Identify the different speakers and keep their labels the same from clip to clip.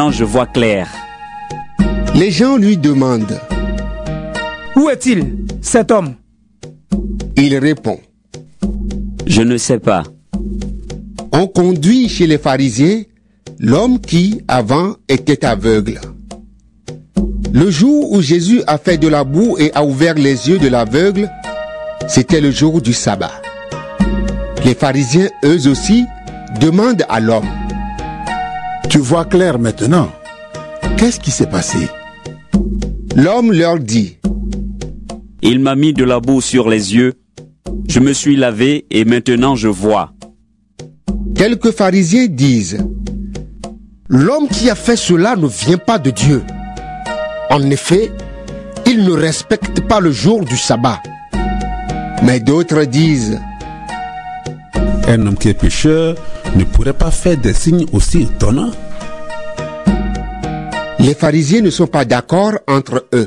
Speaker 1: je vois clair.
Speaker 2: Les gens lui demandent.
Speaker 3: Où est-il, cet homme?
Speaker 2: Il répond.
Speaker 1: Je ne sais pas.
Speaker 2: On conduit chez les pharisiens l'homme qui, avant, était aveugle. Le jour où Jésus a fait de la boue et a ouvert les yeux de l'aveugle, c'était le jour du sabbat. Les pharisiens, eux aussi, demandent à l'homme.
Speaker 4: Tu vois clair maintenant. Qu'est-ce qui s'est passé?
Speaker 2: L'homme leur dit.
Speaker 1: Il m'a mis de la boue sur les yeux. Je me suis lavé et maintenant je vois.
Speaker 2: Quelques pharisiens disent.
Speaker 5: L'homme qui a fait cela ne vient pas de Dieu. En effet, il ne respecte pas le jour du sabbat.
Speaker 2: Mais d'autres disent.
Speaker 4: Un homme qui est pécheur ne pourrait pas faire des signes aussi étonnants.
Speaker 2: Les pharisiens ne sont pas d'accord entre eux.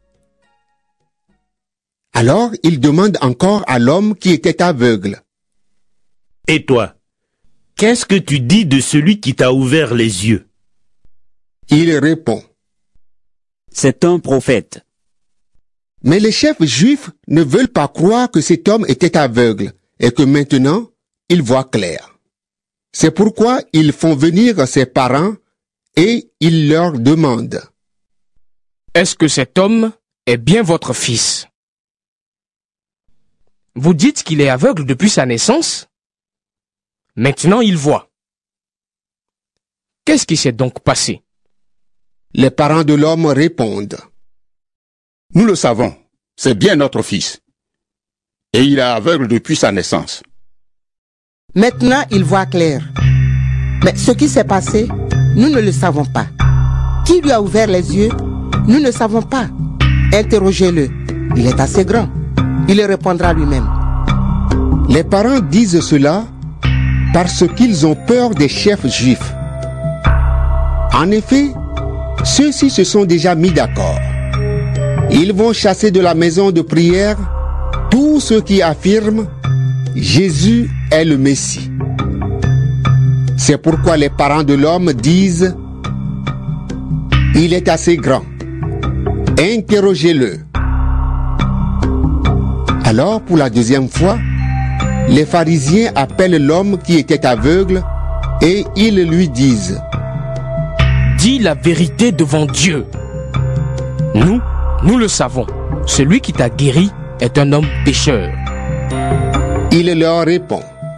Speaker 2: Alors, ils demandent encore à l'homme qui était aveugle.
Speaker 6: Et toi, qu'est-ce que tu dis de celui qui t'a ouvert les yeux?
Speaker 2: Il répond.
Speaker 1: C'est un prophète.
Speaker 2: Mais les chefs juifs ne veulent pas croire que cet homme était aveugle et que maintenant, il voit clair. C'est pourquoi ils font venir ses parents et ils leur demandent.
Speaker 3: Est-ce que cet homme est bien votre fils? Vous dites qu'il est aveugle depuis sa naissance? Maintenant il voit. Qu'est-ce qui s'est donc passé?
Speaker 2: Les parents de l'homme répondent.
Speaker 7: Nous le savons, c'est bien notre fils. Et il est aveugle depuis sa naissance.
Speaker 8: Maintenant, il voit clair. Mais ce qui s'est passé, nous ne le savons pas. Qui lui a ouvert les yeux? Nous ne savons pas. Interrogez-le. Il est assez grand. Il le répondra lui-même.
Speaker 2: Les parents disent cela parce qu'ils ont peur des chefs juifs. En effet, ceux-ci se sont déjà mis d'accord. Ils vont chasser de la maison de prière tous ceux qui affirment Jésus est le Messie. C'est pourquoi les parents de l'homme disent il est assez grand. Interrogez-le. Alors, pour la deuxième fois, les pharisiens appellent l'homme qui était aveugle et ils lui disent.
Speaker 3: Dis la vérité devant Dieu. Nous le savons. Celui qui t'a guéri est un homme pécheur.
Speaker 2: Il leur répond.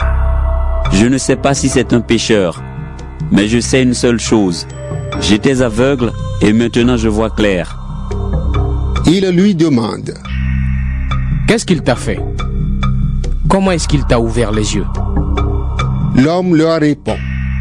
Speaker 1: Je ne sais pas si c'est un pécheur, mais je sais une seule chose. J'étais aveugle et maintenant je vois clair.
Speaker 2: Il lui demande.
Speaker 3: Qu'est-ce qu'il t'a fait? Comment est-ce qu'il t'a ouvert les yeux?
Speaker 2: L'homme leur répond.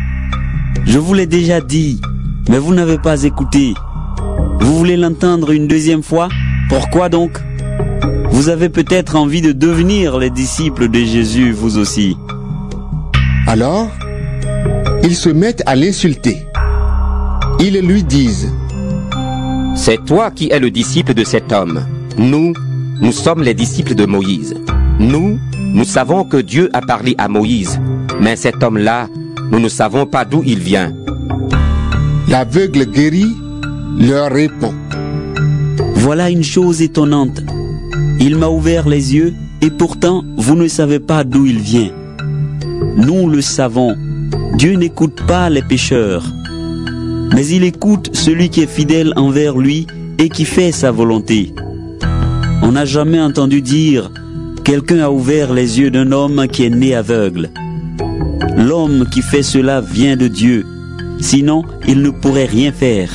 Speaker 1: Je vous l'ai déjà dit, mais vous n'avez pas écouté. Vous voulez l'entendre une deuxième fois? Pourquoi donc? Vous avez peut-être envie de devenir les disciples de Jésus, vous aussi.
Speaker 2: Alors, ils se mettent à l'insulter. Ils lui disent.
Speaker 9: C'est toi qui es le disciple de cet homme. Nous sommes les disciples de Moïse. Nous savons que Dieu a parlé à Moïse. Mais cet homme-là, nous ne savons pas d'où il vient.
Speaker 2: L'aveugle guéri leur répond.
Speaker 1: Voilà une chose étonnante. Il m'a ouvert les yeux et pourtant vous ne savez pas d'où il vient. Nous le savons. Dieu n'écoute pas les pécheurs. Mais il écoute celui qui est fidèle envers lui et qui fait sa volonté. On n'a jamais entendu dire « Quelqu'un a ouvert les yeux d'un homme qui est né aveugle ». L'homme qui fait cela vient de Dieu. Sinon, il ne pourrait rien faire.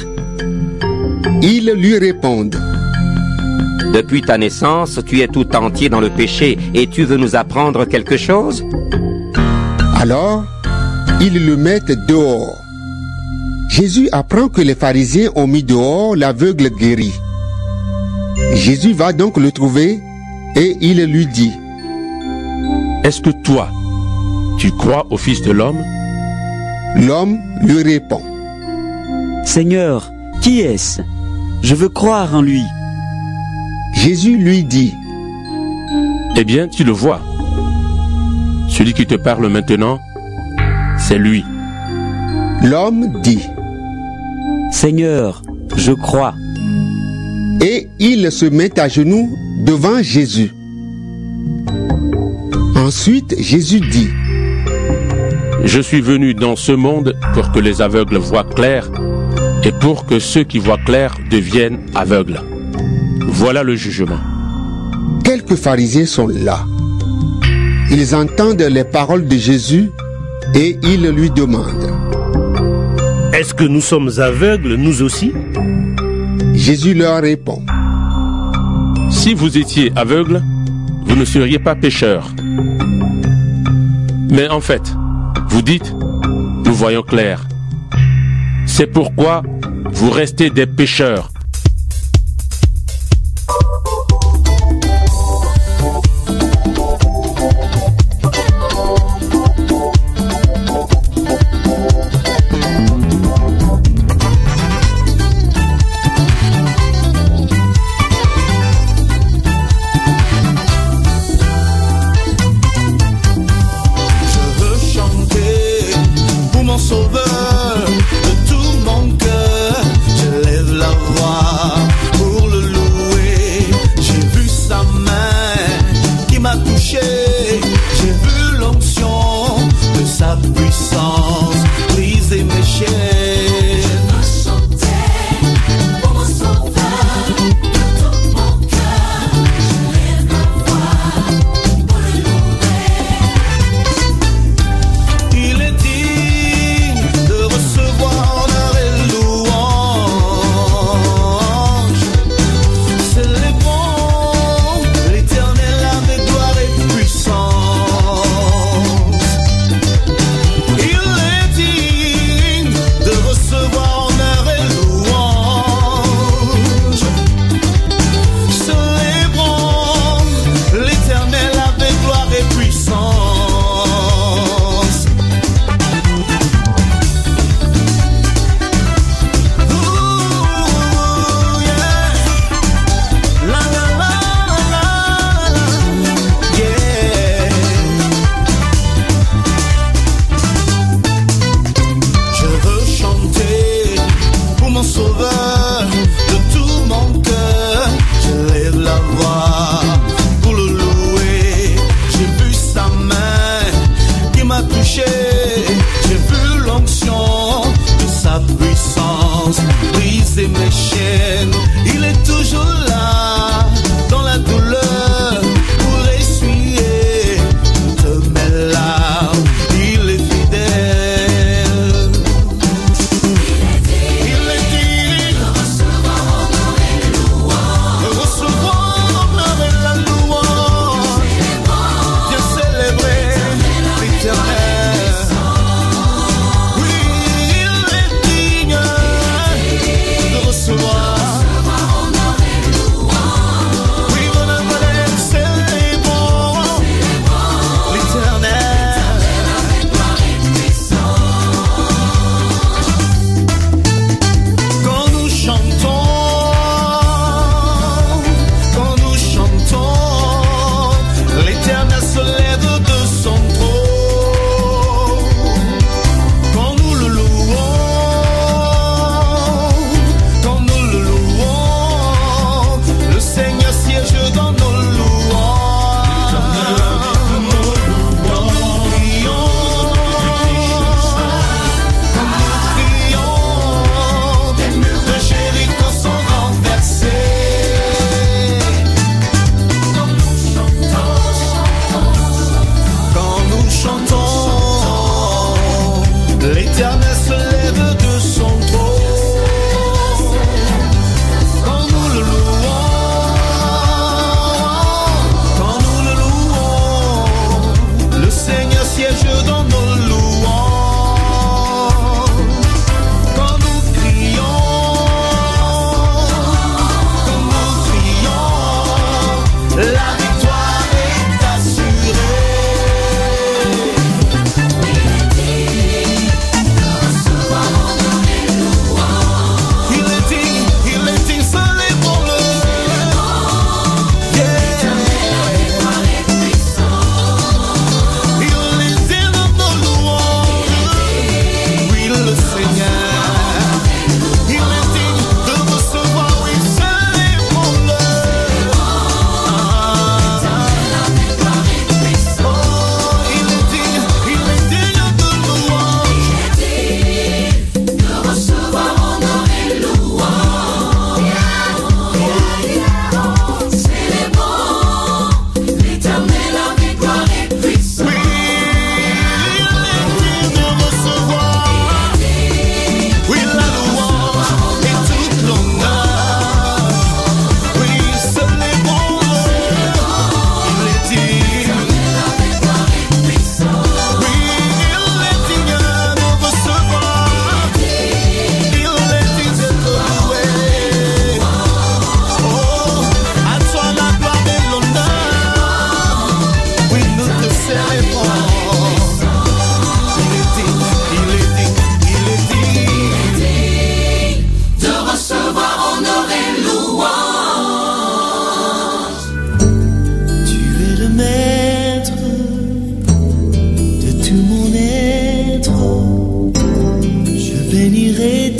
Speaker 2: Ils lui répondent.
Speaker 9: Depuis ta naissance, tu es tout entier dans le péché et tu veux nous apprendre quelque chose?
Speaker 2: Alors, ils le mettent dehors. Jésus apprend que les pharisiens ont mis dehors l'aveugle guéri. Jésus va donc le trouver et il lui dit.
Speaker 6: Est-ce que toi, tu crois au Fils de l'homme?
Speaker 2: L'homme lui répond.
Speaker 1: Seigneur, qui est-ce? Je veux croire en lui.
Speaker 2: Jésus lui dit.
Speaker 6: Eh bien, tu le vois. Celui qui te parle maintenant, c'est lui.
Speaker 2: L'homme dit.
Speaker 1: Seigneur, je crois.
Speaker 2: Et il se met à genoux devant Jésus. Ensuite, Jésus dit:
Speaker 10: Je suis venu dans ce monde pour que les aveugles voient clair et pour que ceux qui voient clair deviennent aveugles. Voilà le jugement.
Speaker 2: Quelques pharisiens sont là. Ils entendent les paroles de Jésus et ils lui demandent:
Speaker 6: Est-ce que nous sommes aveugles, nous aussi?
Speaker 2: Jésus leur répond:
Speaker 10: Si vous étiez aveugles, vous ne seriez pas pécheurs. Mais en fait, vous dites, nous voyons clair. C'est pourquoi vous restez des pécheurs.
Speaker 11: Recevoir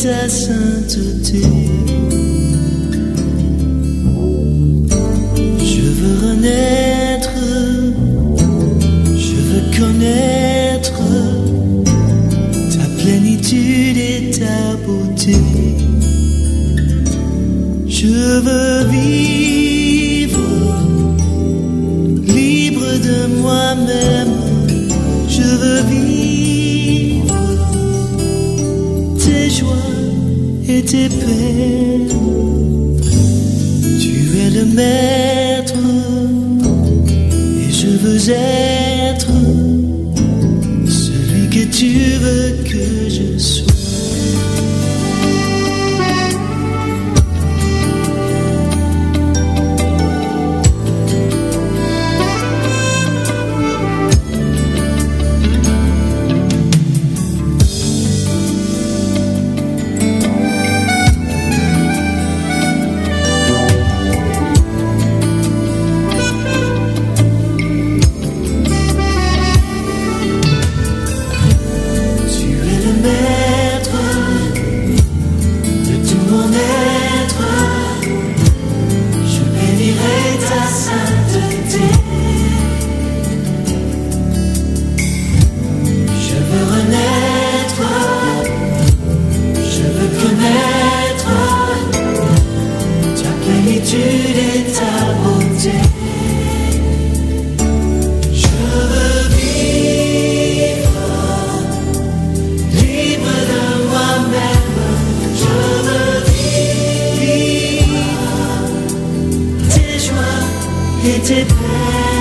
Speaker 11: ta sainteté. Je veux renaître, je veux connaître ta plénitude et ta beauté. Je veux vivre libre de moi-même. Je veux vivre tes joies et tes peines. Tu es le maître et je veux être celui que tu veux que je sois. Et tes peines.